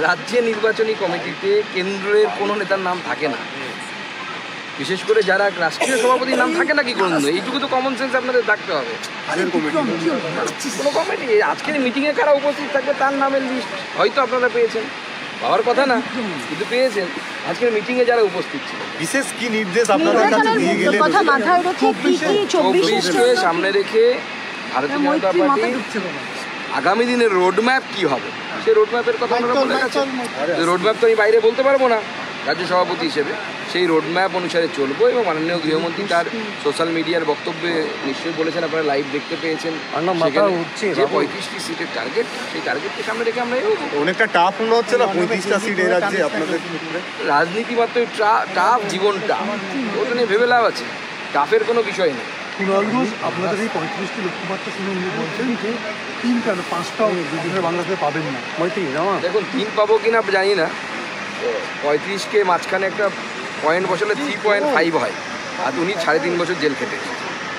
রাজ্যে নির্বাচনী কমিটিতে কেন্দ্রের কোনো নেতার নাম থাকে না, বিশেষ করে যারা রাষ্ট্রীয় সভাপতির নাম থাকে না কি করুন, এইটুকু তো কমন সেন্স আপনাদের থাকতে হবে। কোনো কমিটি আজকের মিটিংয়ে কারা উপস্থিত থাকবে তার নামের লিস্ট হয়তো আপনারা পেয়েছেন, পাওয়ার কথা না কিন্তু পেয়েছেন। আজকের মিটিংয়ে যারা উপস্থিত ছিল, বিশেষ কি নির্দেশ আপনাদের কাছে দিয়ে গেলেন? 24কে সামনে রেখে ভারতীয় জনতা পার্টি আগামী দিনের রোডম্যাপ কি হবে সেই রোডম্যাপের কথা আমরা বলে গেছেন। রোডম্যাপ তো আমি বাইরে বলতে পারবো না রাজ্য সভাপতি হিসেবে, সেই রোডম্যাপ অনুসারে চলবো। এবং মাননীয় গৃহমন্ত্রী তার সোশ্যাল মিডিয়ার বক্তব্যে নিশ্চয়ই বলেছেন, আপনারা লাইভ দেখতে পেয়েছেন, যে 35টি সিটের টার্গেট, সেই টার্গেটকে সামনে রেখে আমরা অনেকটা টাফ মনে হচ্ছে না 35টা সিট এই রাজ্যে আপনাদের? রাজনীতি মাত্র টাফ, জীবনটা ওটা নিয়ে ভেবে লাভ আছে, টাফের কোনো বিষয় নেই। কুণাল ঘোষ আপনাদের এই 35টি লক্ষ্যমাত্রা শুনে উনি বলছেন যে 3 কেন 5টাও দুদিনের বাংলাদেশে পাবেন না। দেখুন 3 পাবো কিনা জানি না, 35কে মাঝখানে একটা পয়েন্ট বসালে 3.5 হয়, আর উনি 3.5 বছর জেল খেটে এসেছে।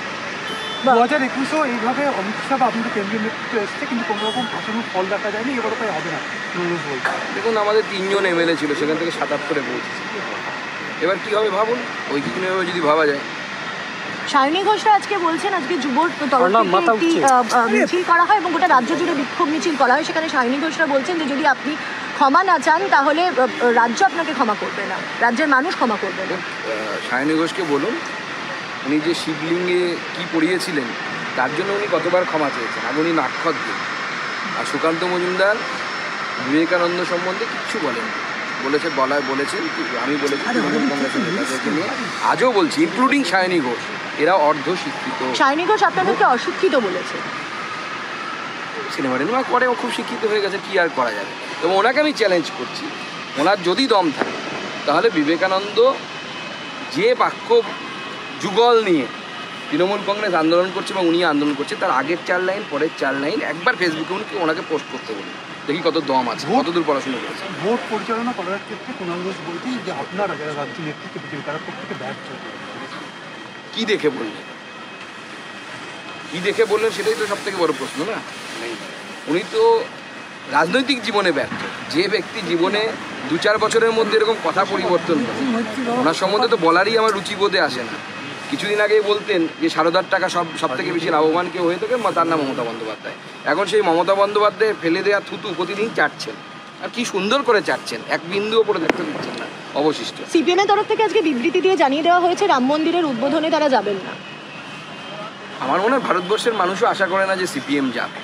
2021-ও এইভাবে অমিত শাহ আপনাদের কেন্দ্রীয় নেতৃত্ব এসছে, কিন্তু কোনো রকম ভাষণের ফল দেখা যায়নি, এবার উপায় হবে না। দেখুন আমাদের 3 জন MLA ছিল, সেখান থেকে 77-এ পৌঁছেছে, এবার কী হবে ভাবুন, ওই কিছুভাবে যদি ভাবা যায়। সায়নী ঘোষরা আজকে বলছেন আজকে যুবর মিছিল করা হয় এবং গোটা রাজ্য জুড়ে বিক্ষোভ মিছিল করা হয়, সেখানে সায়নী ঘোষরা বলছেন যে যদি আপনি ক্ষমা না চান তাহলে রাজ্য আপনাকে ক্ষমা করবে না, রাজ্যের মানুষ ক্ষমা করবে না। সায়নী ঘোষকে বলুন উনি যে শিবলিঙ্গে কি পড়িয়েছিলেন তার জন্য উনি কতবার ক্ষমা চেয়েছেন, আর উনি নাক্ষত দিন। আর সুকান্ত মজুমদার বিবেকানন্দ সম্বন্ধে কিচ্ছু বলেন, বলেছেন আমি বলেছি তৃণমূল কংগ্রেসের নেতাদেরকে নিয়ে, আজও বলছি ইনক্লুডিং সায়নী ঘোষ, এরা অর্ধ শিক্ষিত। সায়নী ঘোষ আপনাদেরকে অশিক্ষিত বলেছে, সিনেমা টিনেমা করে ও খুব শিক্ষিত হয়ে গেছে, কি আর করা যাবে। এবং ওনাকে আমি চ্যালেঞ্জ করছি, ওনার যদি দম থাকে তাহলে বিবেকানন্দ যে বাক্য যুগল নিয়ে তৃণমূল কংগ্রেস আন্দোলন করছে এবং উনি আন্দোলন করছে তার আগের 4 লাইন পরের 4 লাইন একবার ফেসবুকে ওনাকে পোস্ট করতে বলুন, দেখি কত দম আছে, কতদূর পড়াশোনা করেছে। ভোট পরিচালনা করার ক্ষেত্রে কুণাল ঘোষ বলছেন যে আপনারা যারা রাজ্য নেতৃত্বে বিজেপি তারা প্রত্যেকে ব্যর্থ। কি দেখে বললেন সেটাই তো সব থেকে বড় প্রশ্ন না। উনি তো রাজনৈতিক জীবনে ব্যর্থ, যে ব্যক্তি জীবনে 2-4 বছরের মধ্যে এরকম কথা পরিবর্তন করে ওনার সম্বন্ধে তো বলারই আমার রুচিবোধে আসে না। কিছুদিন আগেই বলতেন যে সারদার টাকা সব থেকে বেশি লাভবান কেউ হয়ে থাকে, তার নাম মমতা বন্দ্যোপাধ্যায়। এখন সেই মমতা বন্দ্যোপাধ্যায় ফেলে দেওয়া থুতু প্রতিদিন চাটছেন, আর কি সুন্দর করে চাটছেন, এক বিন্দুও পড়ে দেখতে দিচ্ছেন না অবশিষ্ট। সিপিএমের তরফ থেকে আজকে বিবৃতি দিয়ে জানিয়ে দেওয়া হয়েছে রাম মন্দিরের উদ্বোধনে তারা যাবেন না। আমার মনে হয় ভারতবর্ষের মানুষও আশা করে না যে সিপিএম যাবে।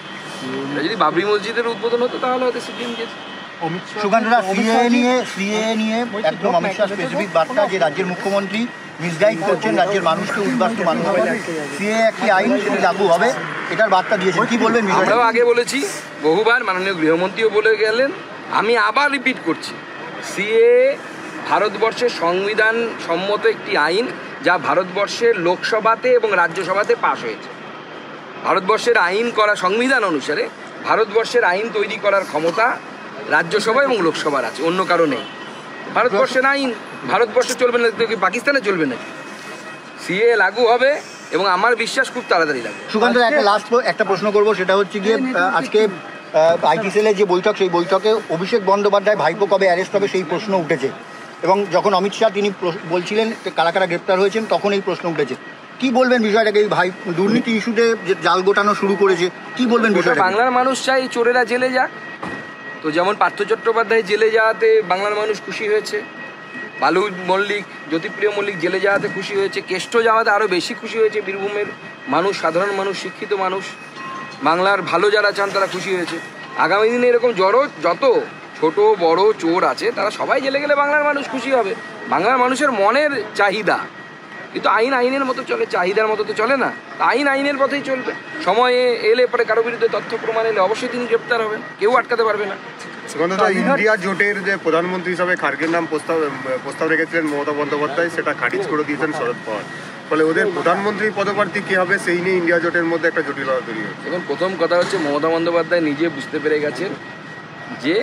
যদি বাবরি মসজিদের উদ্বোধন হতো তাহলে হয়তো সিপিএম যেত। সুকান্তদা, সিএএ নিয়ে একদম অমিত শাহ স্পেসিফিক বার্তা যে রাজ্যের মুখ্যমন্ত্রী মিসগাইড করছেন, রাজ্যের মানুষকে উদ্বাস্তু মানুষ হবে, সিএএ একটি আইন সেটি লাগু হবে, এটার বার্তা দিয়েছেন, কি বলবেন? আমরাও আগে বলেছি বহুবার, মাননীয় গৃহমন্ত্রীও বলে গেলেন, আমি আবার রিপিট করছি, সিএএ ভারতবর্ষের সংবিধান সম্মত একটি আইন যা ভারতবর্ষের লোকসভাতে এবং রাজ্যসভাতে পাশ হয়েছে। ভারতবর্ষের আইন করা সংবিধান অনুসারে ভারতবর্ষের আইন তৈরি করার ক্ষমতা রাজ্যসভা এবং লোকসভার আছে, অন্য কারো নেই। ভারতবর্ষের আইন ভারতবর্ষে চলবে না, পাকিস্তানে চলবে নাকি? সিএএ লাগু হবে এবং আমার বিশ্বাস খুব তাড়াতাড়ি লাগবে। সুকান্ত, একটা প্রশ্ন করবো, সেটা হচ্ছে গিয়ে আজকে আইটি সেলের যে বৈঠক, সেই বৈঠকে অভিষেক বন্দ্যোপাধ্যায় ভাইপো কবে অ্যারেস্ট হবে সেই প্রশ্ন উঠেছে, এবং যখন অমিত শাহ তিনি বলছিলেন কারা কারা গ্রেপ্তার হয়েছেন তখন এই প্রশ্ন উঠেছে। কি বলবেন বিষয়টাকে? ভাই দুর্নীতি ইস্যুতে যে জাল গোটানো শুরু করেছে, কি বলবেন বিষয়টা? বাংলার মানুষ চাই চোরেরা জেলে যাক, তো যেমন পার্থ চট্টোপাধ্যায় জেলে যাওয়াতে বাংলার মানুষ খুশি হয়েছে, বালু মল্লিক, জ্যোতিপ্রিয় মল্লিক জেলে যাওয়াতে খুশি হয়েছে, কেষ্ট যাওয়াতে আরও বেশি খুশি হয়েছে বীরভূমের মানুষ, সাধারণ মানুষ, শিক্ষিত মানুষ, বাংলার ভালো যারা চান তারা খুশি হয়েছে। আগামী দিনে এরকম যত ছোট বড় চোর আছে তারা সবাই জেলে গেলে বাংলার মানুষ খুশি হবে। বাংলার মানুষের মনের চাহিদা, কিন্তু আইনের মতো চলে, চাহিদার মতো তো চলে না। আইনের পথেই চলবে। সময়ে এলে পরে কারো বিরুদ্ধে তথ্য প্রমাণ এলে অবশ্যই তিনি গ্রেপ্তার হবেন, কেউ আটকাতে পারবে না। ইন্ডিয়া জোটের যে প্রধানমন্ত্রী হিসাবে খার্গের নাম প্রস্তাব রেখেছিলেন মমতা বন্দ্যোপাধ্যায়, সেটা খারিজ করে দিয়েছেন শরদ পাওয়ার, ফলে ওদের প্রধানমন্ত্রী পদপ্রার্থী কী হবে সেই নিয়ে ইন্ডিয়া জোটের মধ্যে একটা জটিলতা তৈরি হয়েছে। এখন প্রথম কথা হচ্ছে মমতা বন্দ্যোপাধ্যায় নিজে বুঝতে পেরে গেছেন যে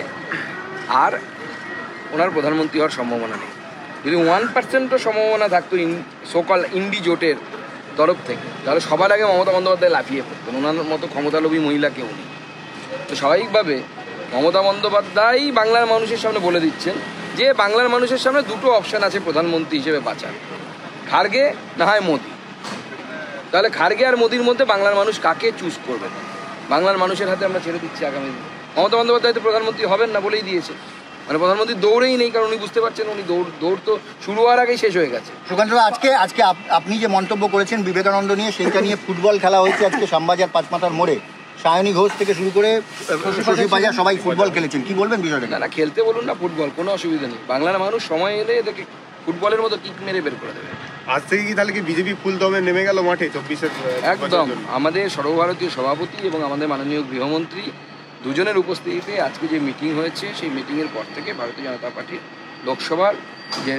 আর ওনার প্রধানমন্ত্রী হওয়ার সম্ভাবনা নেই। যদি 1%ও সম্ভাবনা থাকতো সোকল ইন্ডি জোটের তরফ থেকে, তাহলে সবার আগে মমতা বন্দ্যোপাধ্যায় লাফিয়ে পড়তেন। ওনার মতো ক্ষমতালোভী মহিলা কেউ নেই। তো স্বাভাবিকভাবে মমতা বন্দ্যোপাধ্যায় বাংলার মানুষের সামনে বলে দিচ্ছেন যে বাংলার মানুষের সামনে দুটো অপশান আছে প্রধানমন্ত্রী হিসেবে বাঁচার, খার্গে না হয় মোদি। তাহলে খার্গে আর মোদির মধ্যে বাংলার মানুষ কাকে চুজ করবে? বাংলার মানুষের হাতে আমরা ছেড়ে দিচ্ছি আগামী দিন। মমতা বন্দ্যোপাধ্যায় তো প্রধানমন্ত্রী হবেন না বলেই দিয়েছে, মানে প্রধানমন্ত্রী দৌড়েই নেই, কারণ উনি বুঝতে পারছেন উনি দৌড় তো শুরু হওয়ার আগেই শেষ হয়ে গেছে। সুকান্ত, আজকে আপনি যে মন্তব্য করেছেন বিবেকানন্দ নিয়ে, সেইটা নিয়ে ফুটবল খেলা হয়েছে আজকে শ্যামবাজার পাঁচমাথার মোড়ে। সায়নী ঘোষ থেকে শুরু করে শশী বাজার সবাই ফুটবল খেলেছেন, কি বলবেন বিষয়টা? না খেলতে বলুন না, ফুটবল কোনো অসুবিধা নেই। বাংলার মানুষ সময় এলে এদেরকে ফুটবলের মতো কিক মেরে বের করে দেবে। আজ থেকে কি তাহলে কি বিজেপি ফুল দমে নেমে গেল মাঠে 24-এর? একদম। আমাদের সর্বভারতীয় সভাপতি এবং আমাদের মাননীয় গৃহমন্ত্রী দুজনের উপস্থিতিতে আজকে যে মিটিং হয়েছে, সেই মিটিংয়ের পর থেকে ভারতীয় জনতা পার্টির লোকসভার যে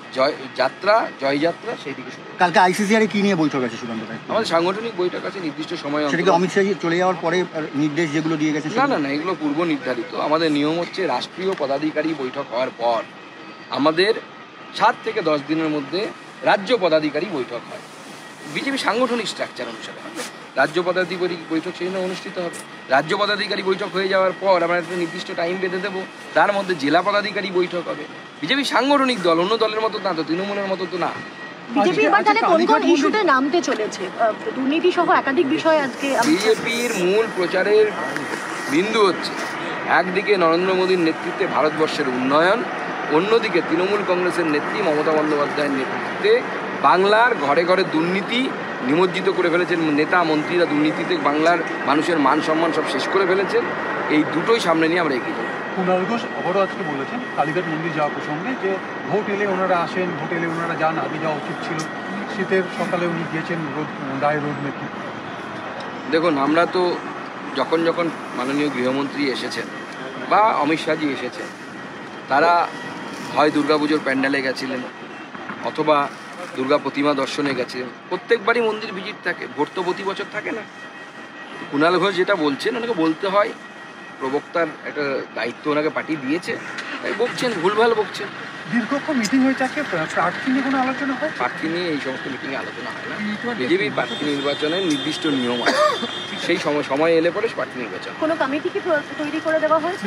জয়যাত্রা সেই দিকে শুরু। কালকে আইসিসিআর কি নিয়ে বৈঠক আছে সুকান্ত ভাই? আমাদের সাংগঠনিক বৈঠক আছে নির্দিষ্ট সময়। সেটাকে অমিত শাহ চলে যাওয়ার পরে নির্দেশ যেগুলো দিয়ে গেছে? না এগুলো পূর্ব নির্ধারিত। আমাদের নিয়ম হচ্ছে রাষ্ট্রীয় পদাধিকারী বৈঠক হওয়ার পর আমাদের 7 থেকে 10 দিনের মধ্যে রাজ্য পদাধিকারী বৈঠক হয়। বিজেপি সাংগঠনিক স্ট্রাকচার অনুসারে হবে। রাজ্য পদাধিকারী বৈঠক সেই জন্য অনুষ্ঠিত হবে। রাজ্য পদাধিকারী বৈঠক হয়ে যাওয়ার পর আমরা একটা নির্দিষ্ট টাইম বেঁধে দেবো, তার মধ্যে জেলা পদাধিকারী বৈঠক হবে। বিজেপি সাংগঠনিক দল, অন্য দলের মতো না তো, তৃণমূলের মতো তো না। বিজেপি এবার তাহলে কোন কোন ইস্যুতে নামতে চলেছে? দুর্নীতি সহ একাধিক বিষয় আজকে বিজেপির মূল প্রচারের বিন্দু হচ্ছে একদিকে নরেন্দ্র মোদীর নেতৃত্বে ভারতবর্ষের উন্নয়ন, অন্যদিকে তৃণমূল কংগ্রেসের নেত্রী মমতা বন্দ্যোপাধ্যায়ের নেতৃত্বে বাংলার ঘরে ঘরে দুর্নীতি নিমজ্জিত করে ফেলেছেন। নেতা মন্ত্রীরা দুর্নীতিতে বাংলার মানুষের মান সম্মান সব শেষ করে ফেলেছেন। এই দুটোই সামনে নিয়ে আমরা এগিয়ে যাই। কুণাল ঘোষ আবারও আজকে বলেছেন কালীঘাট মন্দির যাওয়া প্রসঙ্গে যে ভোট এলে ওনারা আসেন, ভোট এলে ওনারা যান, আগে যাওয়া উচিত ছিল। শীতের সকালে উনি গিয়েছেন দায় রোড মেপে। দেখুন, আমরা তো যখন মাননীয় গৃহমন্ত্রী এসেছেন বা অমিত শাহজি এসেছেন, তারা হয় দুর্গাপুজোর প্যান্ডেলে গেছিলেন অথবা দুর্গা প্রতিমা দর্শনে গেছিলেন। প্রত্যেকবারই মন্দির ভিজিট থাকে, ভোট তো প্রতি বছর থাকে না। কুণাল ঘোষ যেটা বলছেন ওনাকে বলতে হয়, প্রবক্তার একটা দায়িত্ব ওনাকে পাঠিয়ে দিয়েছে, তাই বকছেন, ভুলভাল বকছেন। দীর্ঘক্ষণ মিটিং হয়েছে আজকে, প্রার্থী নিয়ে কোনো আলোচনা হয়? প্রার্থী নিয়ে এই সমস্ত মিটিংয়ে আলোচনা হয় না। বিজেপির প্রার্থী নির্বাচনের নির্দিষ্ট নিয়ম আছে, সেই সময় এলে পরে প্রার্থী নির্বাচন। কোনো কমিটি কি তৈরি করে দেওয়া হয়েছে?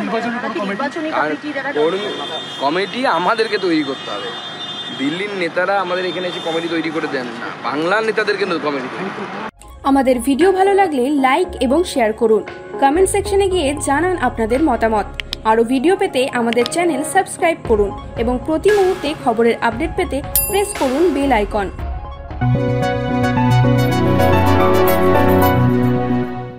কমিটি আমাদেরকে তৈরি করতে হবে। দিল্লির নেতারা আমাদের এখানে এসে কমিটি তৈরি করে দেন না, বাংলার নেতাদেরকে কমিটি। আমাদের ভিডিও ভালো লাগলে লাইক এবং শেয়ার করুন। কমেন্ট সেকশনে গিয়ে জানান আপনাদের মতামত। আরও ভিডিও পেতে আমাদের চ্যানেল সাবস্ক্রাইব করুন এবং প্রতি মুহূর্তে খবরের আপডেট পেতে প্রেস করুন বেল আইকন।